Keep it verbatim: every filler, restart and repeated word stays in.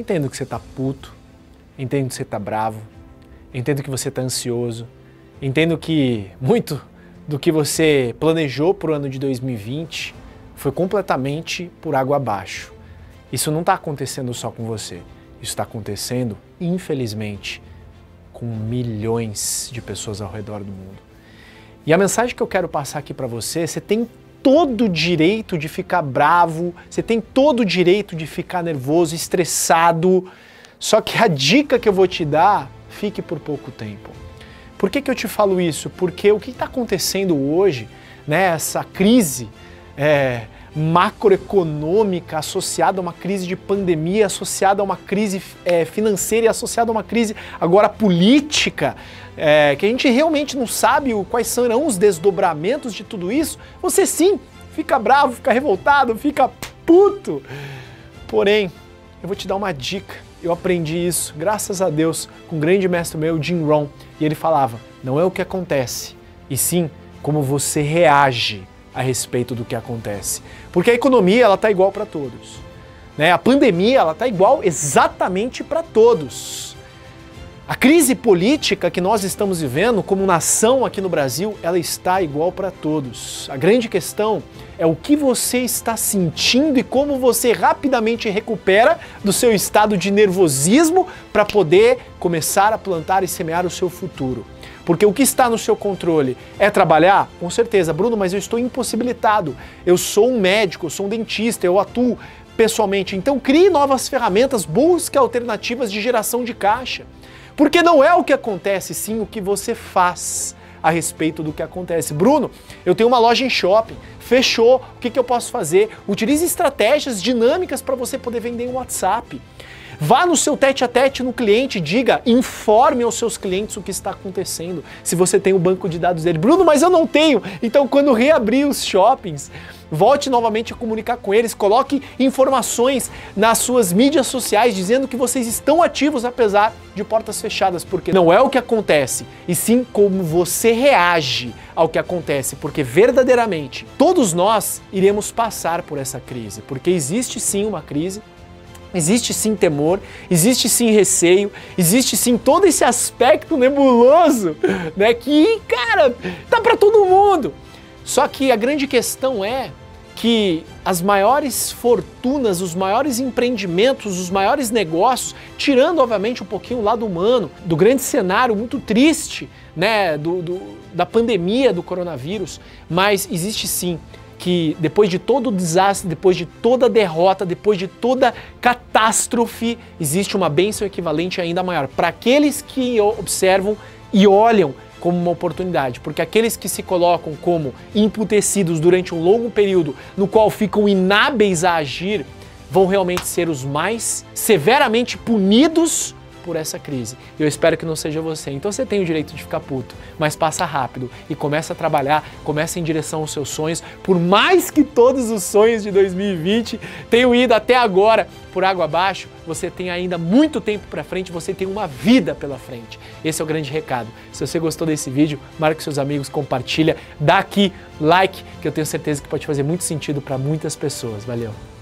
entendo que você tá puto, entendo que você tá bravo, entendo que você tá ansioso, entendo que muito do que você planejou para o ano de dois mil e vinte foi completamente por água abaixo. Isso não está acontecendo só com você, isso está acontecendo, infelizmente, com milhões de pessoas ao redor do mundo. E a mensagem que eu quero passar aqui para você, você tem todo o direito de ficar bravo, você tem todo o direito de ficar nervoso, estressado, só que a dica que eu vou te dar, fique por pouco tempo. Por que que eu te falo isso? Porque o que está acontecendo hoje, né, essa crise é, macroeconômica associada a uma crise de pandemia, associada a uma crise é, financeira e associada a uma crise agora política, é, que a gente realmente não sabe o, quais serão os desdobramentos de tudo isso, você sim fica bravo, fica revoltado, fica puto. Porém, eu vou te dar uma dica. Eu aprendi isso, graças a Deus, com um grande mestre meu, Jim Rohn, e ele falava, não é o que acontece, e sim como você reage a respeito do que acontece. Porque a economia, ela tá igual para todos, né? A pandemia, ela tá igual exatamente para todos. A crise política que nós estamos vivendo como nação aqui no Brasil, ela está igual para todos. A grande questão é o que você está sentindo e como você rapidamente recupera do seu estado de nervosismo para poder começar a plantar e semear o seu futuro. Porque o que está no seu controle é trabalhar? Com certeza. Bruno, mas eu estou impossibilitado. Eu sou um médico, eu sou um dentista, eu atuo pessoalmente. Então crie novas ferramentas, busque alternativas de geração de caixa. Porque não é o que acontece, sim o que você faz a respeito do que acontece. Bruno, eu tenho uma loja em shopping, fechou, o que que eu posso fazer? Utilize estratégias dinâmicas para você poder vender em WhatsApp. Vá no seu tete a tete no cliente, diga, informe aos seus clientes o que está acontecendo. Se você tem o banco de dados dele. Bruno, mas eu não tenho. Então, quando reabrir os shoppings, volte novamente a comunicar com eles, coloque informações nas suas mídias sociais dizendo que vocês estão ativos apesar de portas fechadas, porque não é o que acontece, e sim como você reage ao que acontece, porque verdadeiramente todos nós iremos passar por essa crise, porque existe sim uma crise. Existe sim temor, existe sim receio, existe sim todo esse aspecto nebuloso, né, que, cara, tá para todo mundo. Só que a grande questão é que as maiores fortunas, os maiores empreendimentos, os maiores negócios, tirando obviamente um pouquinho o lado humano, do grande cenário muito triste, né, do, do, da pandemia do coronavírus, mas existe sim que depois de todo o desastre, depois de toda a derrota, depois de toda catástrofe, existe uma bênção equivalente ainda maior para aqueles que observam e olham como uma oportunidade, porque aqueles que se colocam como emputecidos durante um longo período, no qual ficam inábeis a agir, vão realmente ser os mais severamente punidos por essa crise. Eu espero que não seja você. Então você tem o direito de ficar puto, mas passa rápido e começa a trabalhar, começa em direção aos seus sonhos, por mais que todos os sonhos de dois mil e vinte tenham ido até agora por água abaixo, você tem ainda muito tempo para frente, você tem uma vida pela frente. Esse é o grande recado. Se você gostou desse vídeo, marque seus amigos, compartilha, dá aqui like, que eu tenho certeza que pode fazer muito sentido para muitas pessoas. Valeu!